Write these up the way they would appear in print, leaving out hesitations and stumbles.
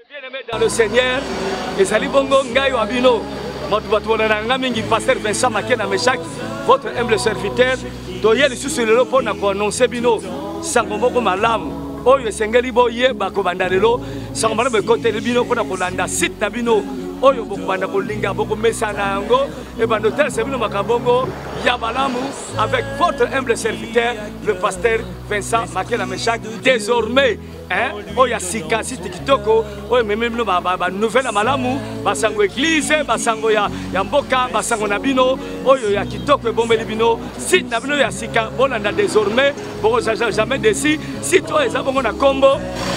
Bien-aimés dans le Seigneur, et Ali Bongo Ngayo Abino, pasteur Vincent Makena Meshak, votre humble serviteur, Toyel sous le lot pour annoncer Bino, Sangomoko Malam, Oyo Sengeli Boye, Bako Bandalelo, Sangomano Côté de Bino pour Nakolanda, Sit Nabino, Oyo Bokubanda Kolinga, Boko Messanango, et Bandotel Sebino Makabongo, Yabalamu, avec votre humble serviteur, le pasteur Vincent Makena Meshak, désormais. Oya sika si tikitoko oya mememno ba nouvelle amalamu basango église basango ya mboka basango nabino oyo ya kitoko bombeli bino si nabino ya sika bolanda désormais bon jamais déci si toi eza bongo na kombo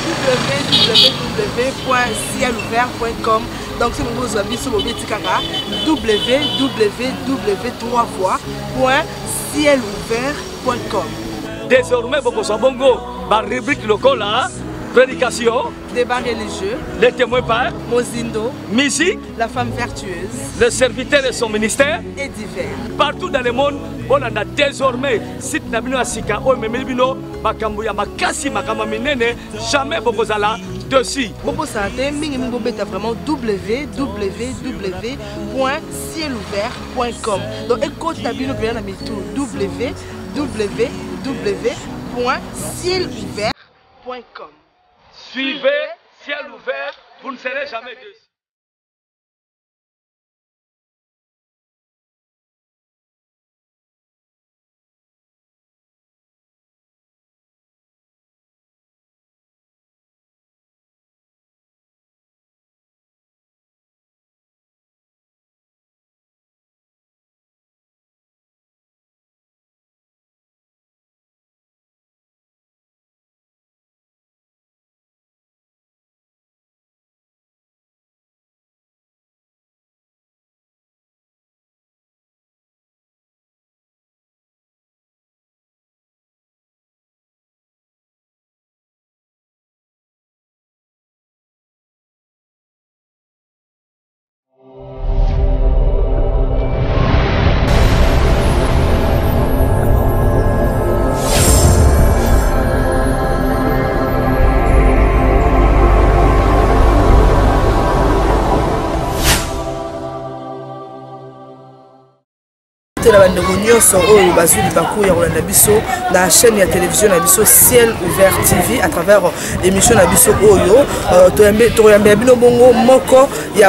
www.cielouvert.com. donc si vous avez sur mobile kaka www.cielouvert.com. désormais bongo so bongo ba rubrique lokola prédication, débat religieux, les témoins par Mozindo, musique, la femme vertueuse, le serviteur de son ministère et divers. Partout dans le monde, on a désormais site nabino asika o memebino makambo ya makasi makama minene jamais bokozala dessus. Bobo santé mingi mingi bobeta vraiment www.cielouvert.com. donc écoute nabino bien na mitu www.cielouvert.com. Suivez Ciel ouvert, vous ne serez jamais déçus. La chaîne de télévision Nabiso Ciel Ouvert TV à travers l'émission Nabiso Oyo Toyambe Bongo Moko ya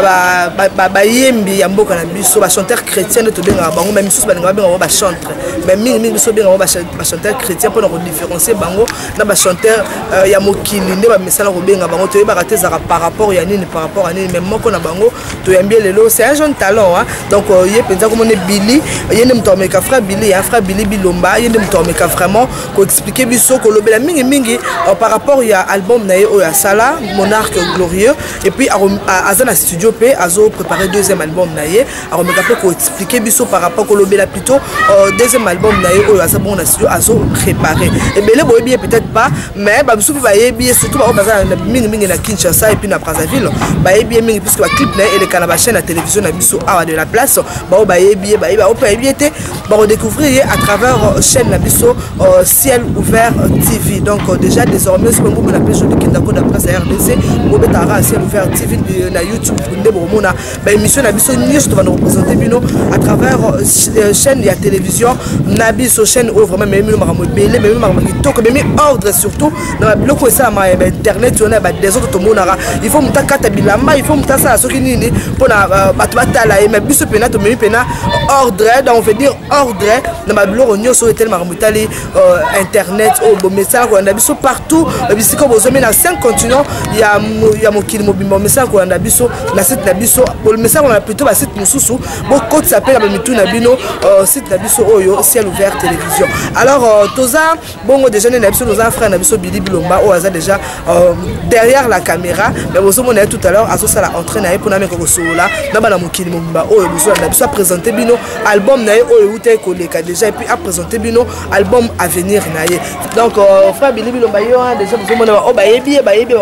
ba yembi ya mboka Nabiso ba chanteur chrétien to benga bango même sous ba benga ba chanteur mais mingi biso benga ba chanteur chrétien pour nous différencier bango na ba chanteur ya mokili nde ba mesala ko benga bango to ba rater par rapport ya nini par rapport à nini même moko na bango Toyambe lelo c'est un jeune talent hein donc yé penza comme on est Billy yende mtomeka frère Billy ya frère Billy Bilomba yende mtomeka vraiment ko expliquer biso ko lobela mingi par rapport ya album na yo ya Sala Monarque glorieux et puis azana studio pe azo préparer deuxième album na ye aromeka pe ko expliquer biso par rapport ko lobela plutôt deuxième album na yo ya Sabon na studio azo préparer et belé boye bien peut-être pas mais ba biso ba yebi surtout ba bazana mingi na Kinshasa et puis na Brazzaville ba yebi mingi puisque ba clip na et le canal chaîne la télévision na biso a de la place ba yebi ba été redécouvrir à travers chaîne Nabiso Ciel Ouvert TV. Donc déjà désormais ce que vous appelez sur le Kindako d'après sa RDC, vous betara Ciel Ouvert TV na YouTube mona émission Nabiso Niche va nous représenter bino à travers chaîne de la télévision Nabiso chaîne où vraiment même belé même kitoko même ordre surtout dans bloc ça ma internet on a des autres monara il faut mutakata bilamba il faut mutasa la soki nini pour na batala et mais biso pena to même pena ordre donc on veut dire ordre dans ma blog on so tellement mutali internet au bon message on a biso partout bisiko bozomi na 5 continents il y a mokili mobimba message on a biso na site na biso le message on a plutôt ba site mususu bon code s'appelle ba mitu na bino site na biso oyo Ciel Ouvert télévision alors toza bongo déjà na biso toza frère na biso Billy Bilomba o aza déjà derrière la caméra mais bozomo na tout à l'heure azo sala entraîner na pour na meko sola na bana mokili mobimba oyo bozo na biso présenter bino album na oyo uté koleka déjà et puis à présenter bino album à venir na ye donc frère Billy Bilomba yo déjà bozomo na o ba yebi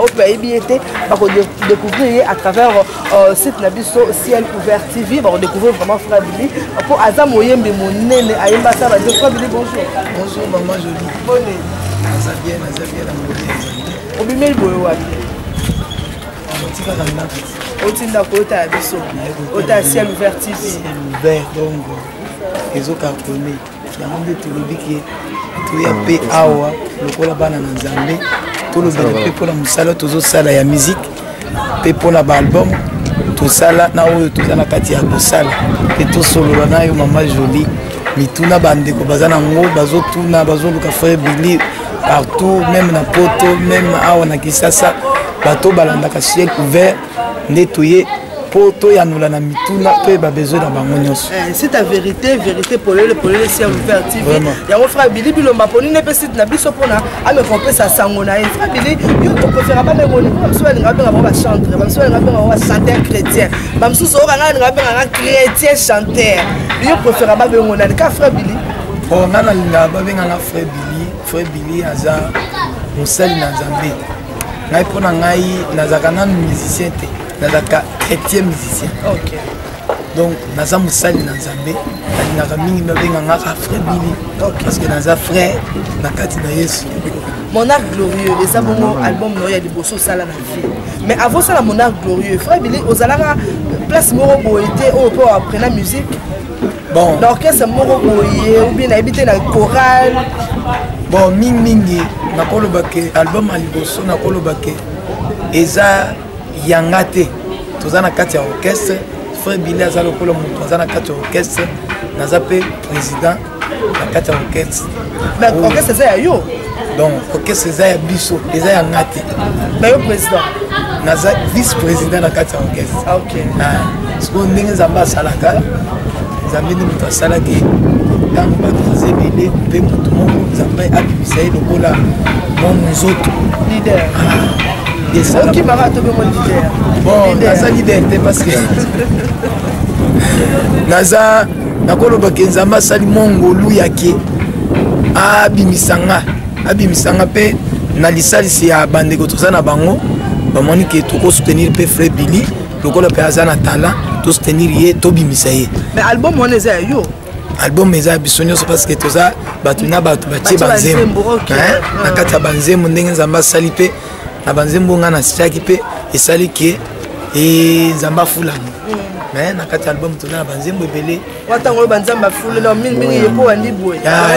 été ba ko découvrir à travers site na biso Ciel Ouvert TV ba ko découvrir vraiment frère Billy pour azam oyembe monene ayemba ça ba dire frère Billy bonjour. Bonjour maman jolie. Bonne. Ça bien la monnaie. Obimel boyo wapi. otinda kota ya biso ota ciel ouvert TV ouvert donc ezocartonné yango nde tolobi ke toya mpe awa lokola bana na nzambe tolobela mpe mpona mosala tozosala ya musique mpe mpona baalbum tosala na oyo toza na kati ya kosala mpe tosolola na yo mama Jolie mituna bandeko baza nango bazotuna bazoluka frère Billy partout même na poto même awa na Kisasa bato balandaka ciel ouvert nde toye po toyanula na mituna mpe babesoin na bango nyonso. C'est ta vérité polele ciel ouvert TV yango frère Billy bilomba poni ne pe site na biso pona ame compesa sango na ye frère Billy yo to préfère ba ngoni bamso balinga benga ba chanteur bamso balinga benga ba chanteur chrétien bamso so kanga linga benga chrétien chanteur yo préfère ba ngona ka frère Billy bon ngana linga ba benga na frère Billy aza mosali na Nzambe ngai pona ngai nazaka nanu musicien te nazaka chrétien musicien. OK. Donc naza mosali na Nzambe alingaka mingi babenganga frère Billy parce que naza frère na kati na Yesu. Monarque glorieux les abongo album no ya liboso sala na vie mais avant ça la Monarque glorieux frère Billy ozalaka place moko boité au po après la musique bon l'orchestre moko boyé ou bien habité na chorale bon mingi nakoloba ke album a liboso nakoloba ke eza yanga te toza na kati ya orchestre frère Billy aza lokola moto aza na kati ya orchestre naza pe président na kati ya orchestre mais orchestre eza ya yo donc orchestre eza ya biso eza yanga te mais yo président naza vice président na kati ya orchestre. OK sikoyo ndenge Nzambe asalaka Nzambe nde moto asalaki ntango bato baza ebele mpe moto moko Nzambe abimisa ye lokola mo mozoto leader qui m'a raté mon leader. Bon, naza leader te parce que naza nakoloba ke Nzambe asali mongolu yake abimisanga pe na lisalisi ya bandeko toza na bango bamoni ke tokosoutenir mpe frère Billy lokola mpe aza na talent tosoutenir ye tobimisa ye. Mais album wana eza yo album eza biso nyonso parce que toza bato na bato batie banzembo na kati ya banzembo ndenge Nzambe asali mpe na banzembo nga nasiaki mpe esali ke Nzambe afulama mais na kati ya album toza na banzembo ebele watango banzamba fulela mingi yepo wandibwe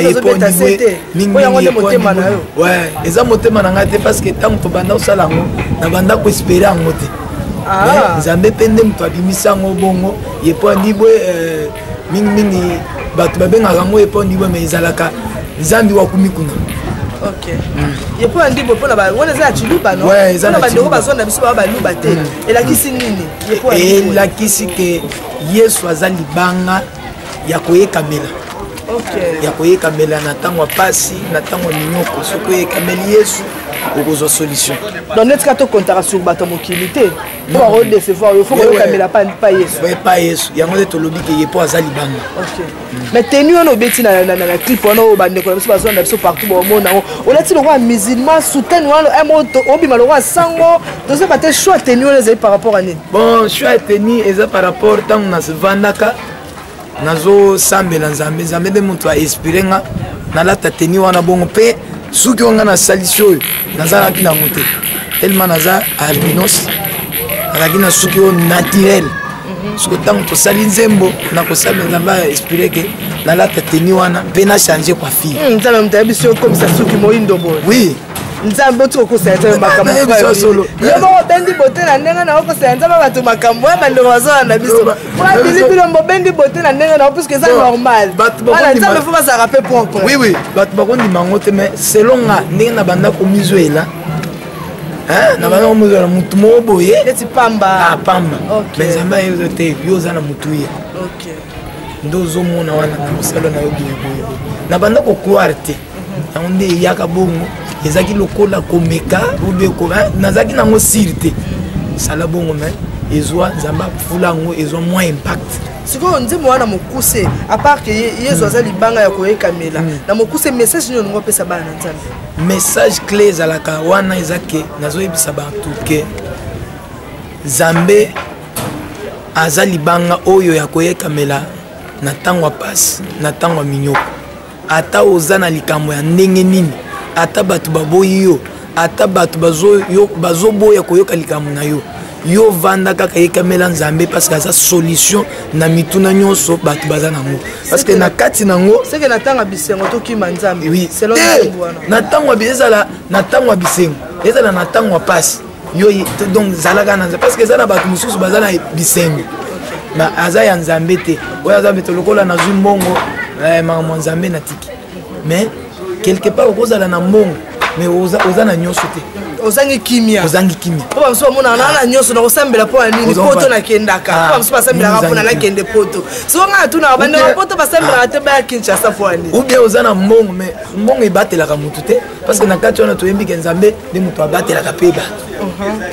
ouais eza motema na ngai te parce que ntango tobanda kosala yango na banda koespere yango te Nzambe mpe nde moto abimisa yango bongo yepo wandibwe mingi bato babengaka yango yepo wandibwe mais ezalaka nzambi wakumikuna. OK. Et pour andi bo pona ba wana za chiluba no. Ouais, za na bandeko bazona biso ba luba te. Elakisi nini? Elakisi ke Yesu azali banga ya koyekamela. OK. Ya koyekamela na tango pasi na tango minyoko soko yekameli Yesu okozwa solution. Donc net ka to kontara sur bato mokilité. Pour recevoir il faut koyekamela pas Yesu. Ouais, pas Yesu. Yango de tolobi ke yepo azali banga. OK. Mais tenu on obeti na clip on bandeko biso bazona biso partout bo mona on a dit le roi musulman soutien un mot obima le roi sango donc c'est pas tes choix tenu les par rapport à ni bon choix tenu eza par rapport tant na se vandaka nazo sambela Nzambe de moto a inspirenga na lata tenu wana bongo pe suki onga na salisho nazala kina mote tellement naza albinos alakina suki o naturel soko tango tosali nzembo na kosala Nzambe inspiré ke na lata teni wana mpe na changer kwa fille Nzambe mtayebi sio comme ça suki moindo boy oui Nzambe otiko kosenza makambo ya solo yebo bendi bote na ndenga na kosenza bato makambo ya bando bazana na biso kwa bilibilo mbo bendi bote na ndenga na parce que ça normal voilà Nzambe faut pas ça rappeler point oui bato bakondi mango te mais selon nga ndenge na banda ko mizuela na bana omuzo na mutu moboye eti pamba pamba mais Nzambe yezo te yoza na mutu ye OK ndozo mona wana musalo na yo boye na banda ko croire te onde yaka bongo ezaki lokola komeka ube ko nazaki nango sirte sala bongo mais ezwa Nzambe fulango ezwa moins impact siko nzimo wana mokuse à part que Yesu azali banga ya koyekamela na mokuse message nyo ngo pesa bana Nzambe message clé zalaka wana ezake nazoyebisa bantu ke Nzambe azali banga oyo ya koyekamela na tango pasi na tango minyoko ata oza na likambo ya ndenge nini ata bato baboyi yo ata bato bazoboya koyoka likambo na yo yo vanda kaka yekamela nzambe parce que ça solution na mituna nyonso bato baza nango parce que na kati nango c'est que natanga bisengo to ki manzambe oui c'est là natangwa bizala natangwa bisengo ezala natangwa passe yo donc zalaka na parce que ça na bato mususu baza na bisengo mais aza ya nzambe te oya nzambe to lokola na zumbongo mama nzambe na tiki mais quelque part okozala na mbongo mais oza na nyonso te ozangi kimia papa mso mona na nyonso na osambela po nini poto na kendaka papa mso basambela po na kende poto so nga tuna bande poto basambela te ba Kinshasa po nini ou bien oza na mbongo mais mbongo ebatelaka mutu te parce que na kati wana toyembi ke nzambe nde mutu abatelaka pe bato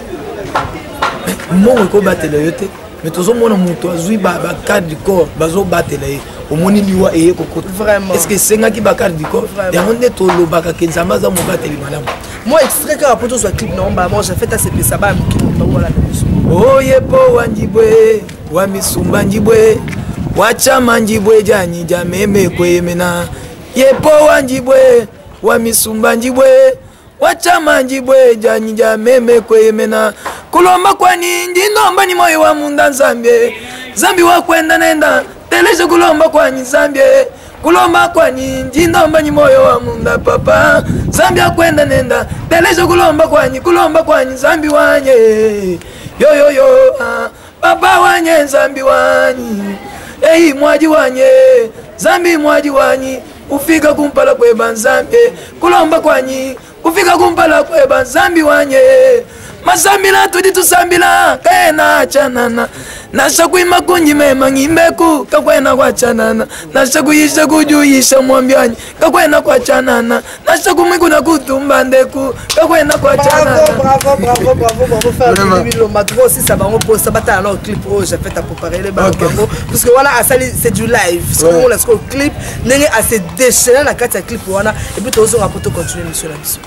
mbongo ekobatela yo te mais tozomona mutu azwi bacarte du corps bazobatela ye omoni liwa eye kokota est-ce que sengaki bacarte du corps yango nde tolobaka ke nzambe aza mobateli malamu moi extrait kaka po tozwa clip na omba moi j'ai fait asepesa ba mokili wala oye po wanjibwe wa misumba njibwe wachama njibwe janyi jameme kwemena yepo wanjibwe wa misumba njibwe wachama njibwe janyi jameme kwemena kulomba kwani ndinomba ni moyo wa munda nzambye zambi wa kwenda nenda teleje kulomba kwani zambye kulomba kwani ndinomba ni moyo wa munda papa zambi wa kwenda nenda teleje kulomba kwani zambi wanye yo papa wanye zambi wani ei mwaji wanye zambi mwaji wani ufika kumpala kweba nzambi kulomba kwani ufika kumpala kweba nzambi wanye masambila tudi tusambila kaena chanana nasha kuima kunji mema ngimbeku kakwena kwa chanana nasha kuisha kujuyisha mwambiani kakwena kwa chanana nasha kumwiku na kutumba ndeku kakwena kwa chanana. Bravo faire le matro aussi ça va on poste bata alors clip oh j'ai fait à préparer les bango parce que voilà c'est du live parce que on laisse le clip nenge à se déchaîner la carte clip wana et puis tous on va continuer monsieur la mission.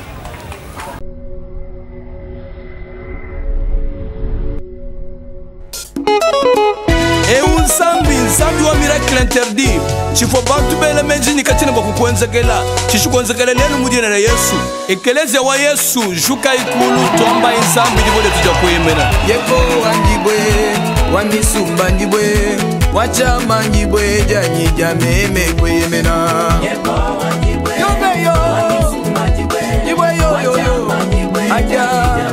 Nsambi wa miracle interdit chifo bantu bele menjini katina bakukwenzekela chishukwenzekela lenu mujina na Yesu ekeleze wa Yesu juka ikulu tomba nsambi dibode tuja kuyemena yepo wanjibwe wa misumba njibwe wachama njibwe janyi jameme kuyemena yepo wanjibwe yo wa misumba njibwe yo aja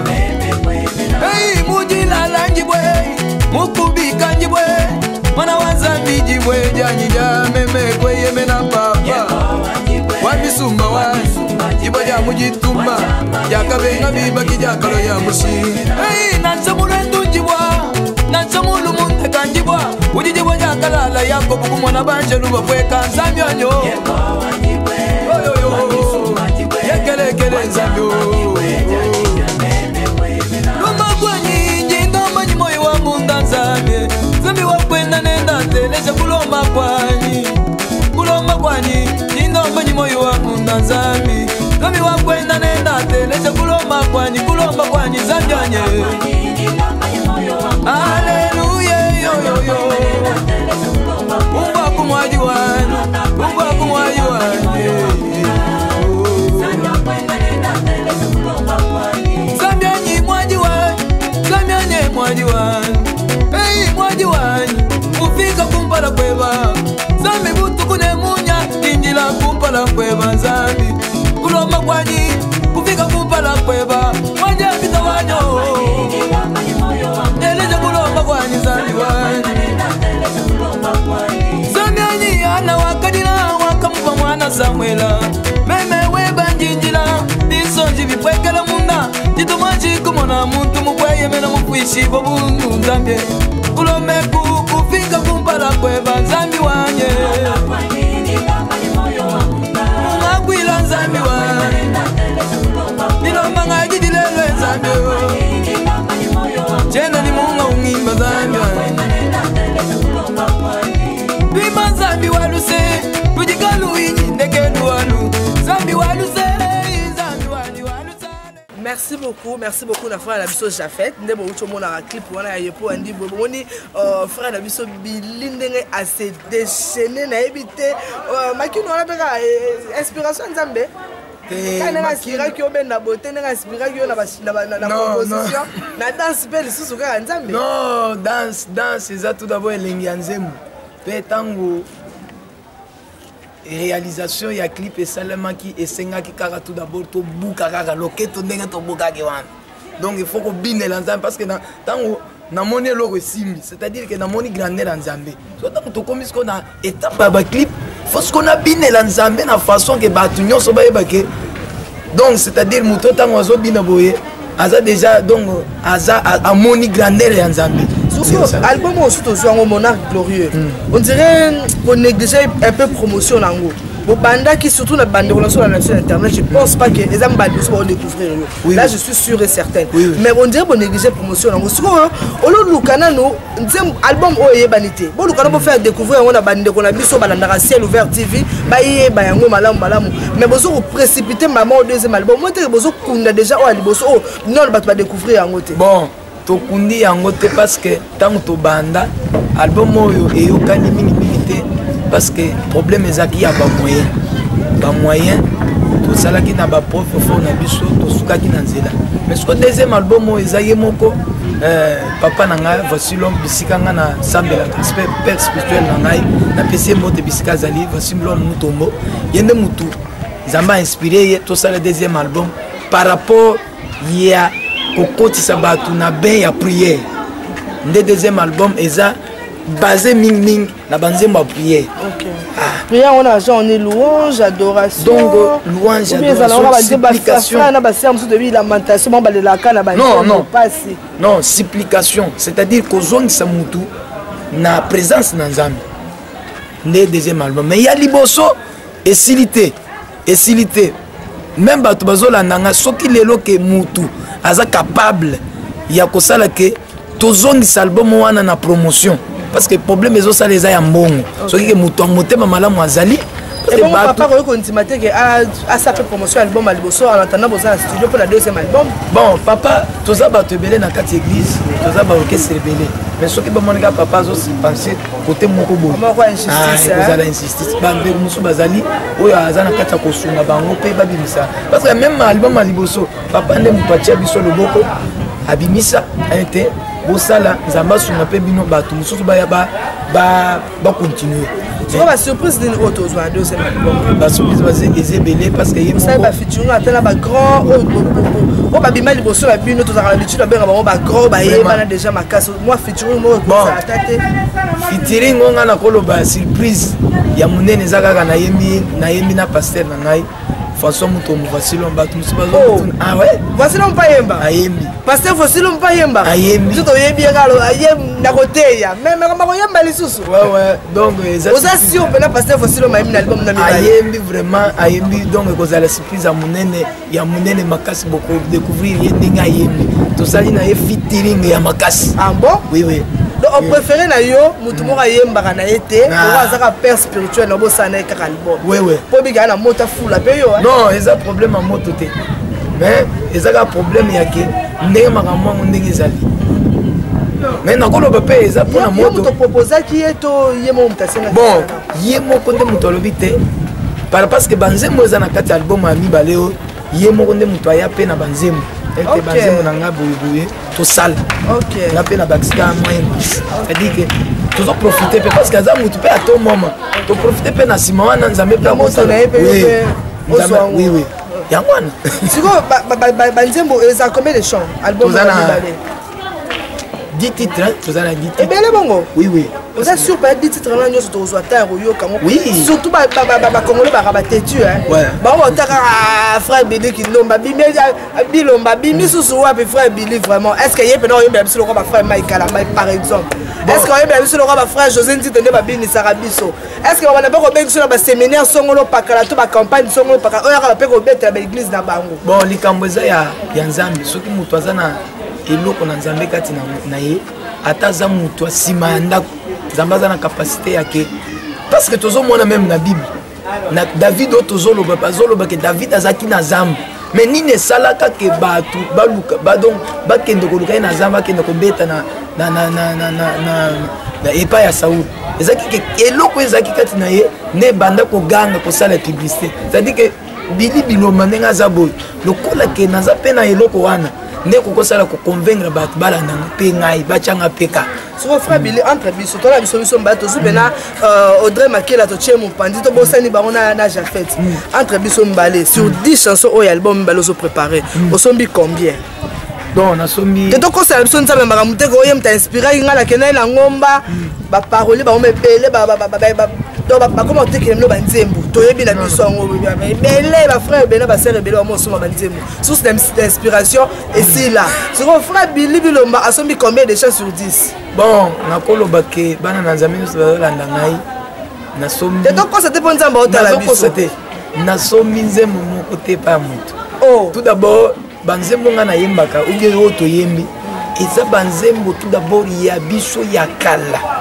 hey mujina la njibwe mukubika njibwe mana wanzambi jibwe janyi jameme kweyemena papa wamisumba wani jibwe jamujitumba jakabenga bibaki jakalo ya mushi hey nanchamulu endunjibwa nanchamulu munteka njibwa ujijibwa jakalala yako bukumwana banje luba kweka nzambyanyo yekelekele nzambyo luma kwanyi njingamba nyimoyo wa munda nzambye zambi wakwenda nenda teleje kulomba kwani nindomba ni moyo wa munda nzambi zambi wakwenda nenda teleje kulomba kwani zanjanye haleluya yo Mungu akumwaji wani zambi mwaji wani hey mwaji wani ufika kumpala kweba zambi butu kunemunya injila kumpala kweba zambi kulomba kwani ufika kumpala kweba mwanja pita wanyo neleje kulomba kwani zambi wani zambi anyi ana wakadila wakamupa mwana Samuela meme weba njinjila nisonji vipwekela munda jitumaji kumona muntu mukweyemena mukwishi bobundu nzambye kulomeku kufika kumpala kweba nzambi wanye mungagwila nzambi wanye nilomba ngajidilelwe nzambi jena ni munga ungimba nzambi wanye bima nzambi waluse tujikalu inyi ndekedu walu nzambi waluse. Merci beaucoup na frère Nabiso Jafet ndebo ucho mona clip wana yepo andi boni frère Nabiso bilindenge a se déchaîner na ebité makino na beka inspiration nzambe Quand aspira qui oben na beauté, n'a aspira qui na composition, na danse belle sous ce cas nzambe. Non, danse c'est tout d'abord elengi nzembo. Pe tango réalisation ya clip et salamaki et sengaki kaka tout d'abord to buka kaka loketo ndenge to buka ke wana. Donc il faut que bine l'ensemble parce que tango na moni loko simbi, c'est-à-dire que na moni grandeur nzambe. So tango to komis ko na étape ba clip, faut ce qu'on a bine l'ensemble na façon que ba tunyo so ba yebake. Donc c'est-à-dire muto tango azo bine boye, aza déjà donc aza amoni grandeur nzambe. Album aussi toujours Monarque Glorieux. On dirait qu'on négligeait un peu promotion nango. Bon banda qui surtout la bande de relations sur la nation internet, je pense pas que les hommes bandits vont découvrir. Là je suis sûr et certain. Mais on dirait qu'on négligeait promotion nango. Sur au lieu de Lucana no, album oye banité. Bon Lucana pour faire découvrir on a bande qu'on a biso balanda ciel ouvert TV, baye bayango malamu. Mais besoin précipiter maman au deuxième album. Moi t'es besoin qu'on a déjà au aliboso non va découvrir en côté. Bon. Tokundi yango te parce que tant to banda album oyo eyokani mingi te parce que problème ezaki ya ba moyen to salaki na ba prof fo na biso to sukaki na nzela mais ce deuxième album oyo ezaki moko papa nanga voici l'homme bisika nga na sambela aspect père spirituel na ngai na pesi mote bisika zali voici l'homme mutombo yende mutu zamba inspiré to sala deuxième album par rapport ya kokotisa batu na ben ya prière. Le deuxième album eza basé ming na banzembo ya prière. OK. Prière on a genre on est louange, adoration. Donc louange, adoration, supplication. Na ba serme de lamentation ba la kana ba. Non, supplication, c'est-à-dire kozongisa mutu na présence na Nzambe. Le deuxième album mais il y a liboso et silité. Même bato bazolanda nga soki lelo ke mutu aza capable ya kosala ke tozongisa album wana na promotion parce que problème ezosala eza ya mbongo soki ke mutu amotema malamu azali et bon papa ko kontimate ke a sa fait promotion album à liboso en attendant boza studio pour la deuxième album. Bon papa toza bato ebele na kati église toza ba orchestre ebele mais soki ba monika papa zo si penser côté moko bo moko injustice ezala injustice ba ndeko musu bazali oyo aza na kati ya kosunga bango pe babimisa parce que même album à liboso papa nde mutu atia biso loboko abimisa ete bosala nzamba sunga pe bino bato mususu baya ba continuer. Tu vois la surprise d'une autre joie deuxième album. La surprise va se belé parce que il ça va featuring atteindre ba grand oh ba bima liboso la bino to za l'habitude ba ba grand ba yeba déjà ma casse moi featuring moi ça tête featuring on na koloba surprise ya munene zaka na yemi na pasteur na ngai façon mutombo voici l'omba tout ça ah ouais voici l'omba yemba ayembi pasteur voici l'omba yemba ayembi tout yebi ngalo ayem na côté ya même ma yemba lisusu ouais donc oza si on peut la pasteur voici l'omba yembi na album na ayembi vraiment ayembi donc ko za la surprise ya munene makasi beaucoup découvrir yendinga ayembi tout ça na featuring ya makasi ah bon oui donc on préférait na yo mutu moko yemba na été on va zaka père spirituel na bo sana ka album oui po biga na mota fula pe yo non eza problème à moto te mais eza problème ya ke ndenge makambo ndenge ezali mais na koloba pe eza pona moto to proposer ki eto yemo mtasenga bon yemo konde mutu alobi te parce que banzembo eza na kati album ya mibale o yemo konde mutu aya pe na banzembo ete banzembo na nga boye to sala OK na pe na bakisika moyen c'est-à-dire que toujours profiter parce que za mutu pe à tout moment to profiter pe na sima wana nzambe pe moto na epe oui yangwana siko banzembo eza combien de chants album na mibale 10 titres, vous avez 10 titres. Et bien les bongo. Oui. Vous êtes sûr pas 10 titres là nous sur toi terre ou oui. Surtout ba congolais ba rabaté tu hein. Ouais. Ba on ta frère Billy qui lomba bimé bilomba bimi sous wa frère Billy vraiment. Est-ce que y a pas non même sur le roi frère Michael par exemple. Est-ce que y a même sur le roi frère José Ntinde ba bini Sarabiso. Est-ce que on a pas bien sur ba séminaire songolo pakala to ba campagne songolo pakala. On a pas peut-être la église na bango. Bon likamboza ya Nzambi soki mutu azana eloko na Nzambe kati na ye ataza mutu asima ya ndako Nzambe aza na capacité yake parce que tozomona même na Bible na David otozoloba bazoloba ke David azaki na Nzambe mais nini esalaka ke batu baluka donc bakende koluka na Nzambe bakende kobeta na epa ya Saoul ezaki ke eloko ezaki kati na ye ne banda koganga kosala publicité c'est-à-dire que Bili Biloma ndenge aza boy lokola ke naza pe na eloko wana nde kokosala ko convaincre bato balanda pe ngai bachanga peka soko frère Billy entre biso tola biso mbato zubena Audrey Makela to chemo pandi to bosani bango na Jafet entre biso mbale sur 10 chansons au album mbalo zo préparer osombi combien donc na sombi te to kosala biso nzambe makamute ko yem ta inspirer ngala kenai na ngomba ba parole ba omepele ba comment te que ba nzembo to yebi na biso ngo bele ba frère bele ba sœur bele ba mo soma ba nzembo source d'inspiration et c'est là sur frère Billy Bilomba asombi combien de chansons sur 10 bon nakoloba ke bana na nzambe so balanda ngai na sombi te to kosate po nzambe otala biso na sombi nzembo moko te pa mutu oh tout d'abord banzembo nga na yembaka ubi oto yembi eza banzembo tout d'abord ya biso ya kala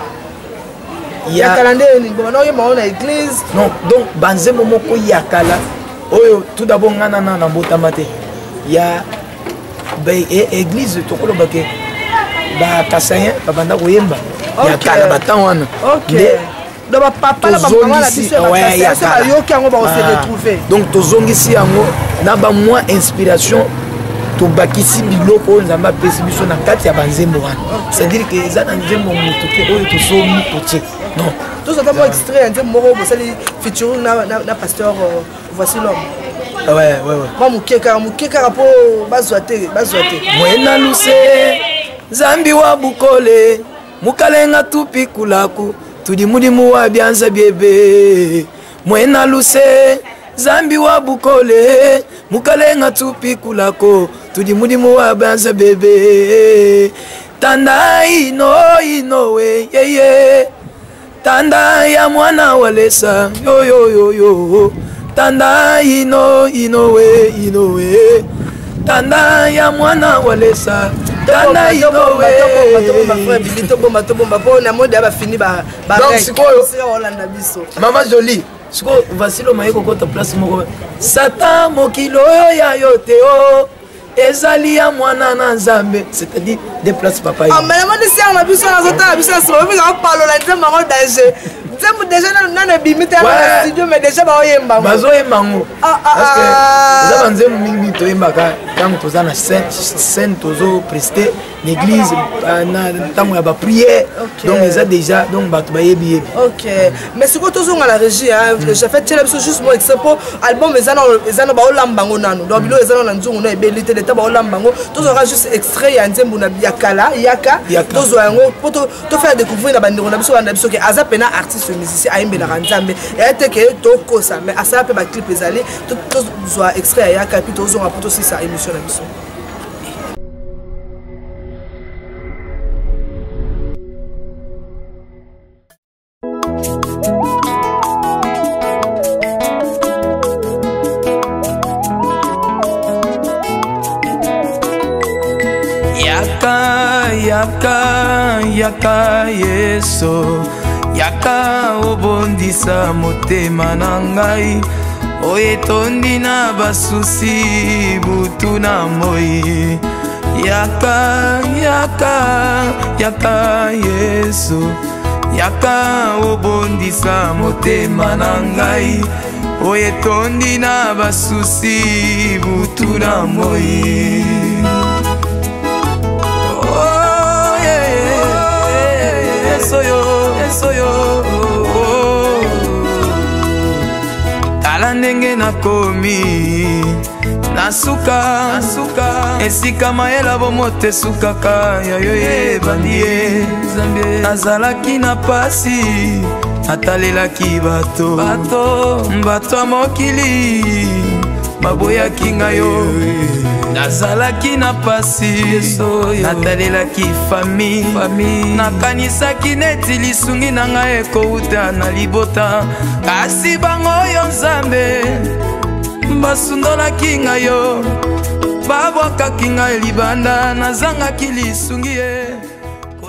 ya kalande ni bona oyo maona église non donc banzembo moko ya kala oyo tout d'abord nga na mbotama te ya église tokoloba ke ba kasayen babanda koyemba ya kala batan wana donc papa la maman la biso ya yoki yango ba se retrouver donc tozongisi yango na ba moins inspiration tobakisi biloko nzambe apesi biso na kati ya banzembo wana c'est-à-dire que eza na nzembo moto te oyo tosomi potie non tout ça d'abord extrait nzembo moko bosali featuring na pasteur voici l'homme ouais moi mukeka po bazwa te mwena luse zambi wa bukole mukalenga tupi kulaku tudimudimu wa byanza biebe mwena luse zambi wa bukole mukalenga tupi kulako tudimudimu wa byanza bebe tanda ino we yeye tanda ya mwana walesa yo tanda ino we tanda ya mwana walesa tanda ino we to bomba po na mode aba fini ba Hollande biso mama jolie siko vasilo mayeko kota place moko satan mokilo ya yote o ezali ya mwana na nzambe c'est-à-dire des places papa ah mais la mode c'est na biso na zota na biso so bi ka parlo la nzambe ngo danger nzambe déjà na bimite na studio mais déjà ba oyemba bazo yemango parce que za banzembo mingi to yembaka quand toza na scène tozo prester l'église na tango ya ba prière donc eza déjà donc bato ba yebi OK mais ce que tozo nga la régie hein j'ai fait tele biso juste moi expo album ezana ba olambango nanu donc bilo ezana na nzungu na ebelite de taba olambango tozo juste extrait ya nzembo na biakala yaka tozo yango po to faire découvrir na bandeko na biso na biso ke aza pena artiste musicien aimbela nzambe et te ke to kosa mais asa pe ba clip ezali tozo extrait ya yaka puis tozo nga poto si sa émission na biso yaka yeso yaka obondisa motema na ngai oyetondi na basusi butu na moi yaka yeso yaka obondisa motema na ngai oyetondi na basusi butu na moi tala ndenge nakomi nasuka esika mayela bomoto esukaka yayo yebandi ye nazalaki na pasi natalelaki bato ya mokili baboyaki ngayo nazalaki na pasi natalelaki fami nakanisaki neti lisungi na ngai ekouta na libota kasi bango oyo nzambe basundolaki ngayo babwakaki ngai libanda nazangaki lisungi ye kolela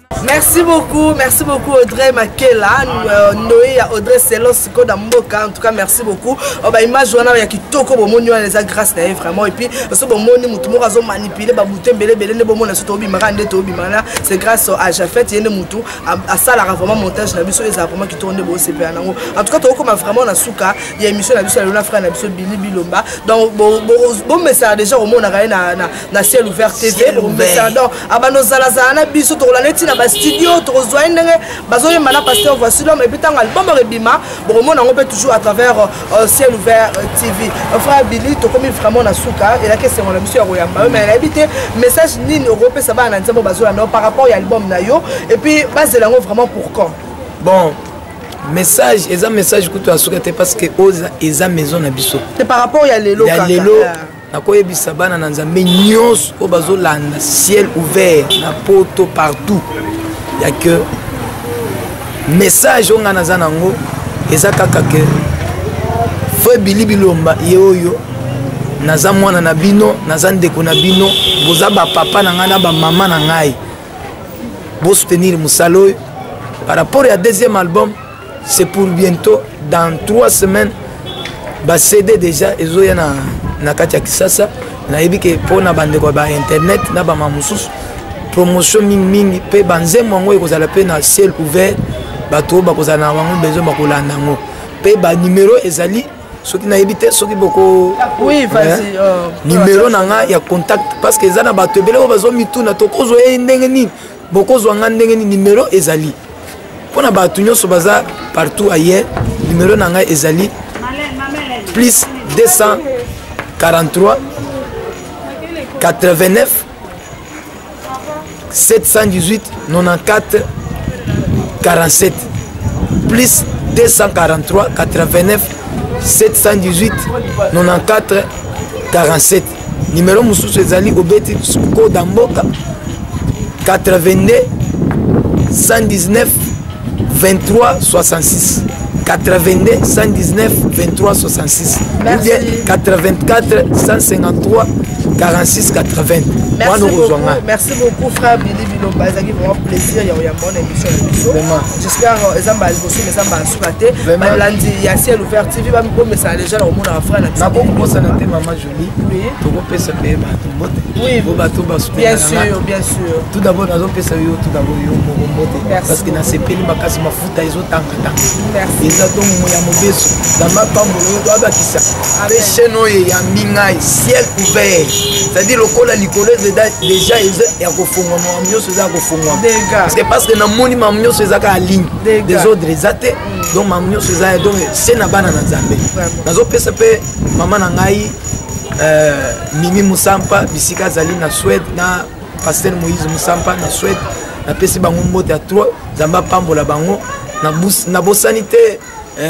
Merci beaucoup Audrey Makela, Noé Audrey Selo Siko Damboka. En tout cas merci beaucoup. Bah image wana ya kitoko bomoni wana les grâce na vraiment et puis ce bomoni mutu mo razo manipuler ba butembele bele ne bomona so to bimaka nde to bimana c'est grâce à Jafet yene mutu à ça la vraiment montage na biso les vraiment qui tourne bo CP nango. En tout cas to comme vraiment na suka ya émission na biso na frère na biso Billy Bilomba. Donc bon message déjà au monde na ciel ouvert TV bon message donc abano zala na biso to la neti na studio tozoa ndenge bazoye mana pasteur voici l'homme et puis tant album rebima bon on peut toujours à travers ciel ouvert TV frère Billy to comme vraiment na suka et la question on a monsieur Royamba mais il a habité message ni européen ça va na nzembo bazola no par rapport à l'album na yo et puis base de langue vraiment pour quand bon message et un message que tu as souhaité parce que oza eza maison na biso c'est par rapport à lelo nakoyebisa bana na nzambe nyonso o bazolanda ciel ouvert na poto partout ya que message onga naza nango eza kaka ke fo Billy Bilomba ye oyo naza mwana na bino naza ndeko na bino boza ba papa na ngai na ba mama na ngai bo soutenir musala oyo par rapport à deuxième album c'est pour bientôt dans 3 semaines ba CD déjà ezoya na kati ya Kisasa nayebi ke pona bandeko ba internet na ba mamususu promotion mingi pe banzembo yango ekozala pe na ciel ouvert bato bakozala na bango besoin bakolanda yango pe ba numéro ezali soki nayebi te soki boko oui vas-y numéro nanga ya contact parce que ezana bato ebele ko bazomituna tokozwa ndenge nini bokozwa nga ndenge nini numéro ezali pona bato nyonso baza partout ailleurs numéro nanga ezali plus 243 89 718 94 47 plus 243 89 718 94 47 numéro mususu ezali obeti code mboka 82 119 23 66 82 119 23 66 ou bien 84 153 46 80. Merci beaucoup frère Billy Bilomba, ça qui vraiment plaisir il y a mon émission vraiment. J'espère ezamba liboso mais ezamba sukate. Lundi il y a ciel ouvert TV ba mi message déjà au monde frère na. Na bongo bossa na te maman Jolie. Oui. Toko pesa pe ba to mbote. Oui. Bo ba to ba soutenir. Bien sûr, bien sûr. Tout d'abord nazo pesa yo tout d'abord yo mbote parce que na sepeli makasi mafuta ezotanga tanga. Merci. Eza to mo ya mobeso. Dans ma pambolo do abakisa. Avec chenoye ya mingai ciel ouvert. C'est-à-dire le col à l'icole déjà il y a kofungwa mamio seza kofungwa parce que na moni mamio seza ka ligne des autres ezate donc mamio seza donc c'est na bana na nzambe nazo pesa pe mama na ngai Mimi Musampa bisika zali na Suède na pasteur Moïse Musampa na Suède na pesi bango mbote à 3 zamba pambola bango na bosanité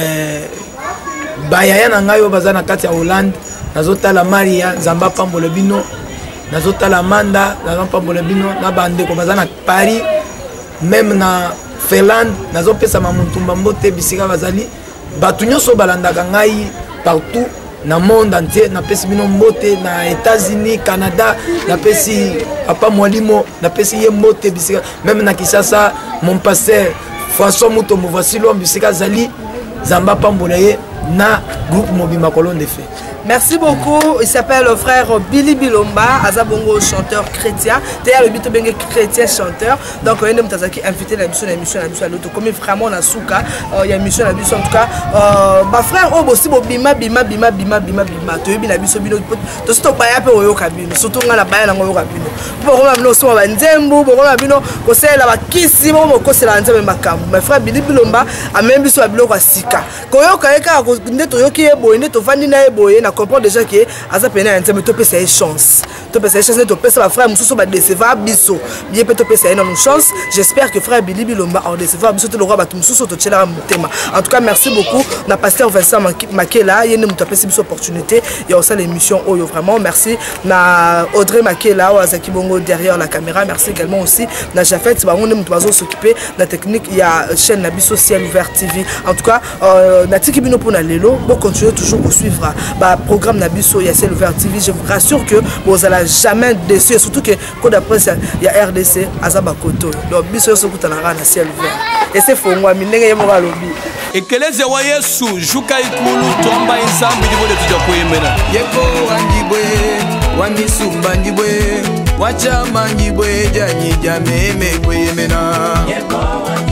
bayaya na ngai baza na kati ya Hollande nazotala Maria zamba pambola bino nazotala Manda zamba pambola bino na bandeko baza na Paris même na Finlande nazopesa mamuntumba mbote bisika bazali batu nyonso balandaka ngai partout na monde entier na pesi bino mbote na États-Unis Canada na pesi papa Mwalimo na pesi ye mbote bisika même na Kinshasa mon pasteur François Mutombo voici l'homme bisika zali zamba pambola ye na groupe Mobimba Colonne de Feu. Merci beaucoup. Il s'appelle le frère Billy Bilomba, Azabongo, chanteur chrétien. D'ailleurs, le Bito Bengue chrétien chanteur. Donc, il y a une invité à l'émission, à l'autre. Comme vraiment, na souka, il y a une émission, en tout cas. Ma frère, oh, aussi, bima. Tu es bien, biso bino. Tu es pas un peu au cabine. Surtout, on a la baille dans le cabine. Pour moi, nous sommes en Zembo, pour moi, nous sommes là, qui si bon, nous sommes là, nous sommes ma frère Billy Bilomba a même biso à bilo Sika. Quand on a qui est boy, net au vanina boy, na comprend déjà que aza pena un temps topé c'est chance topé c'est chance topé ça frère mususu ba décevoir biso bien peut topé c'est une chance. J'espère que frère Billy Bilomba en décevoir biso to le roi ba mususu to tchela mutema. En tout cas merci beaucoup na pasteur Vincent Makela yene mutu apesi biso opportunité il y a aussi l'émission Oyo vraiment merci na Audrey Makela ou Azaki Bongo derrière la caméra. Merci également aussi na Jafet ba on mutu bazo s'occuper la technique il y a chaîne na biso ciel ouvert TV. En tout cas na tiki bino pour na lelo bon continuer toujours pour suivre ba programme na biso ya Ciel Ouvert TV, je vous rassure que vous allez jamais déçu, et surtout que quand d'après il y a RDC azaba koto donc biso so kutanaka na Ciel Ouvert et c'est fongwa minenge yemo ka lobi ekeleze wa Yesu juka ikulu tomba insambi ndibode tujja kuyemera yeko wandibwe wamisumba ndibwe wachama ndibwe janyi jameme kuyemera yeko